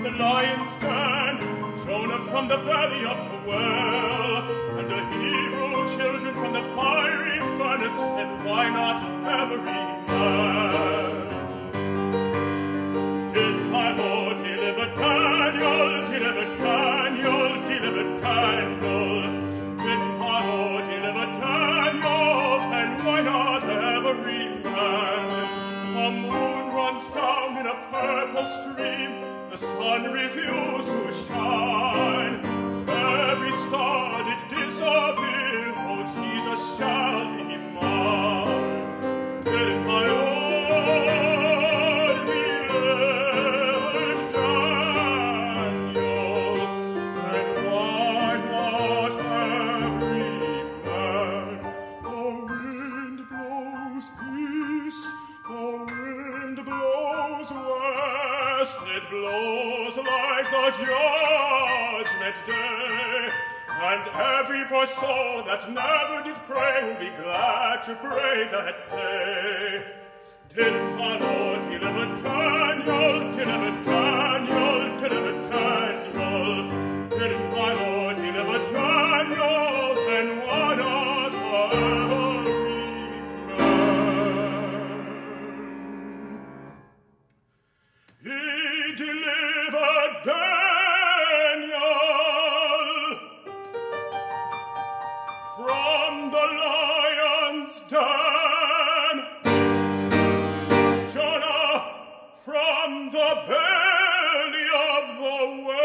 the lion's den, Jonah from the belly of the well, and the Hebrew children from the fiery furnace, and why not every man? Did my Lord deliver Daniel, deliver Daniel, deliver Daniel? Did my Lord deliver Daniel, and why not every man? The moon runs down in a purple stream, the sun refused to shine. Every star did disappear, oh Jesus shall be mine. Did my Lord deliver Daniel, and why not every man? The wind blows east, the wind blows west, it blows like the judgment day, and every poor soul that never did pray will be glad to pray that day. Did my Lord deliver Daniel, deliver Daniel, deliver Daniel? Did my Lord deliver Daniel, and why not every man? He delivered Daniel from the lion's den, Jonah from the belly of the well.